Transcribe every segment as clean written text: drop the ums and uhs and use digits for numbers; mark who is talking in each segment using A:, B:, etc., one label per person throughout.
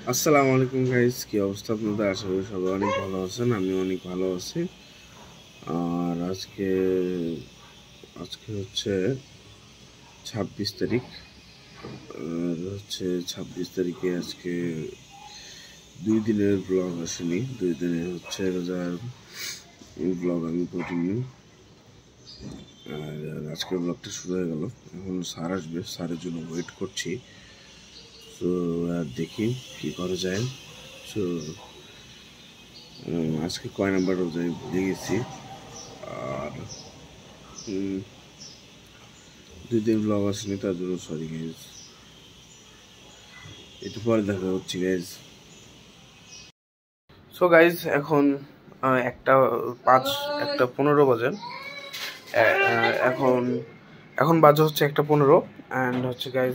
A: আসসালামু আলাইকুম গাইস, কি অবস্থা আপনাদের? আশা করি সবাই অনেক ভালো আছেন। আমি অনেক ভালো আছি। আর আজকে হচ্ছে 26 তারিখ। আর হচ্ছে 26 তারিখে আজকে 2 দিনের ব্লগ আসেনি। 2 দিনের হচ্ছে রোজার ব্লগ আমি করিনি। আর আজকের ব্লগটা শুরু হয়ে গেল। এখন স্যার আসবে, স্যারের জন্য ওয়েট করছি। তো আর দেখি কি করা যায়। তো আজকে কয় নাম্বার রোজায় ভুলে গেছি। আর 2 দিন ব্লগ আসেনি, তার জন্য সরি গাইজ। একটু পরে দেখা হচ্ছে গাইজ। সো গাইজ, এখন 1:05, 1:15 বাজে। এখন এখন বাজে হচ্ছে 1:15। অ্যান্ড হচ্ছে গাইজ,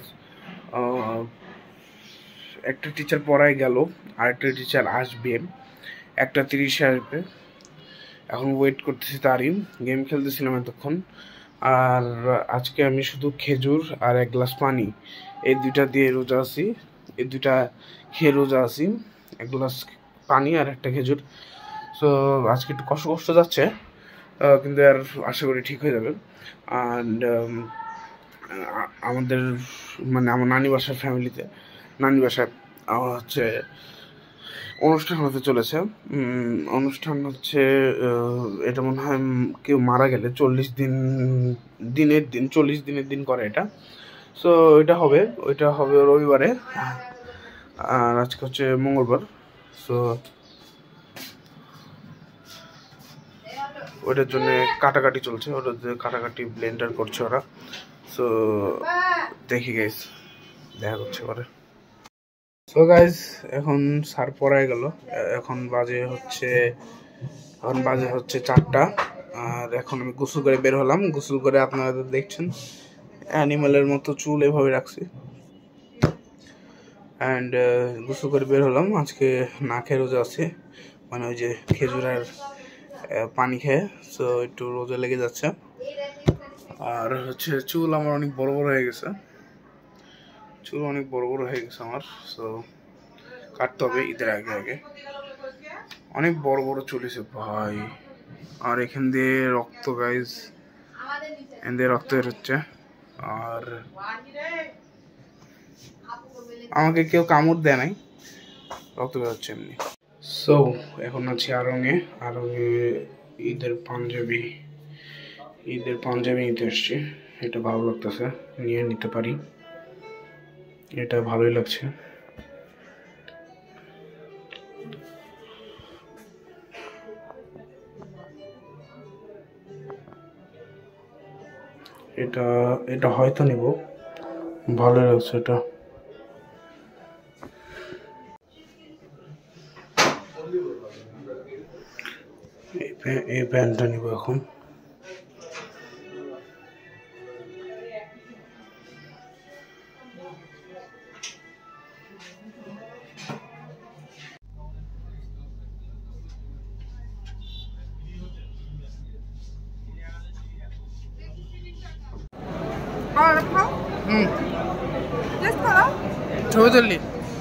A: একটা টিচার পড়ায় গেল, আরেকটা টিচার আসবে, 1:30 আসবে। এখন ওয়েট করতেছি তারই। গেম খেলতেছিলাম এতক্ষণ। আর আজকে আমি শুধু খেজুর আর 1 গ্লাস পানি, এই দুইটা দিয়ে রোজা আছি। এই দুইটা খেয়ে রোজা আছি, 1 গ্লাস পানি আর একটা খেজুর। সো আজকে একটু কষ্ট কষ্ট যাচ্ছে, কিন্তু আর আশা করি ঠিক হয়ে যাবে। অ্যান্ড আমাদের মানে আমার নানি বাসার ফ্যামিলিতে, নানি বাসায় হচ্ছে অনুষ্ঠান হতে চলেছে। অনুষ্ঠান হচ্ছে, এটা মনে হয় কেউ মারা গেলে 40 দিনের দিন করে এটা। সো ওইটা হবে রবিবারে। আর আজকে হচ্ছে মঙ্গলবার। সো ওইটার জন্য কাটাকাটি চলছে, কাটাকাটি ব্লেন্ডার করছে ওরা। সো দেখি গাইস, দেখা করছে পরে। সো গাইজ, এখন স্যার পড়ায় গেল। এখন বাজে হচ্ছে 4টা। আর এখন আমি গোসল করে বের হলাম। গোসল করে আপনারা দেখছেন অ্যানিমালের মতো চুল এভাবে রাখছি। অ্যান্ড গোসল করে বের হলাম। আজকে না খেয়ে রোজা আছে, মানে ওই যে খেজুর আর পানি খেয়ে। সো একটু রোজা লেগে যাচ্ছে। আর হচ্ছে চুল আমার অনেক বড় বড় হয়ে গেছে। আমার। সো কাটতে হবে ঈদের আগে আগে। অনেক বড় বড় চুল হয়েছে ভাই। আর এখান দিয়ে রক্ত গাইজ, এখান দিয়ে রক্ত বের হচ্ছে। আর আমাকে কেউ কামড় দেয় নাই, রক্ত বের হচ্ছে এমনি। সো এখন আছি আড়ংয়ে। ঈদের পাঞ্জাবি নিতে এসছি। এটা ভালো লাগতেছে, নিয়ে নিতে পারি, এটা ভালোই লাগছে। এটা হয়তো নিব, ভালোই লাগছে এটা। এই প্যান্টটা নিব এখন। ছবি তুললি?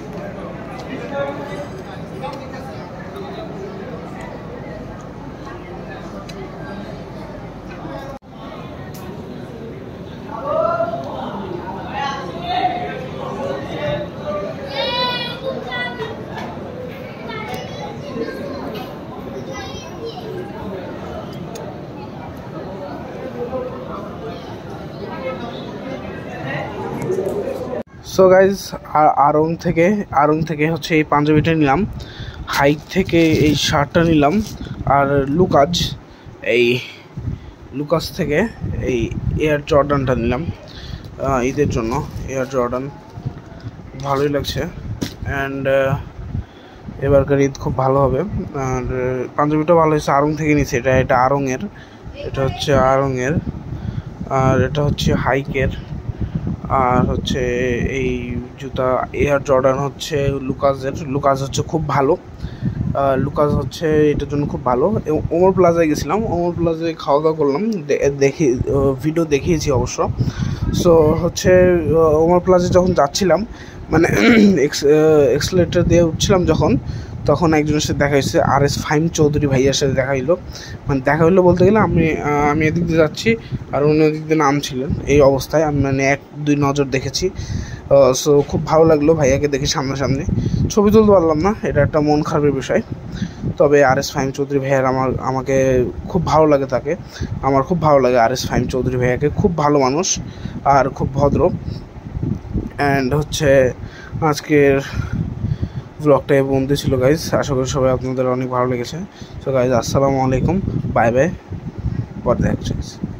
A: সো গাইজ, আড়ং থেকে হচ্ছে এই পাঞ্জাবিটা নিলাম, হাইক থেকে এই শার্টটা নিলাম, আর লুকাস থেকে এই এয়ার জর্ডানটা নিলাম ঈদের জন্য। এয়ার জর্ডান ভালোই লাগছে। অ্যান্ড এবারকার ঈদ খুব ভালো হবে। আর পাঞ্জাবিটা ভালো হয়েছে, আড়ং থেকে নিয়েছে। এটা আড়ংয়ের, আর এটা হচ্ছে হাইকের। আর হচ্ছে এই জুতা এয়ার জর্ডান হচ্ছে লুকাস হচ্ছে খুব ভালো। লুকাস হচ্ছে এটার জন্য খুব ভালো। ওমর প্লাজায় গেছিলাম, ওমর প্লাজায় খাওয়া দাওয়া করলাম, ভিডিও দেখিয়েছি অবশ্য। সো হচ্ছে ওমর প্লাজায় যখন যাচ্ছিলাম, মানে এক্সেলেটার দিয়ে উঠছিলাম যখন, তখন একজনের সাথে দেখা হয়েছে, RS ফাহিম চৌধুরী ভাইয়ার সাথে দেখা হইলো। মানে দেখা হইলো বলতে গেলে আমি এদিক দিয়ে যাচ্ছি আর উনি ওদিক দিয়ে নামছিলেন, এই অবস্থায় আমি মানে 1-2 নজর দেখেছি। সো খুব ভালো লাগলো ভাইয়াকে দেখে সামনাসামনি। ছবি তুলতে পারলাম না, এটা একটা মন খারাপের বিষয়। তবে RS ফাহিম চৌধুরী ভাইয়ার আমাকে খুব ভালো লাগে, তাকে আমার খুব ভালো লাগে। RS ফাহিম চৌধুরী ভাইয়াকে, খুব ভালো মানুষ আর খুব ভদ্র। অ্যান্ড হচ্ছে আজকের ব্লগটা এই পর্যন্ত ছিল গাইজ। আশা করি সবাই আপনাদের অনেক ভালো লেগেছে। তো গাইজ, আসসালামু আলাইকুম, বাই বাই, পরে দেখা হচ্ছে।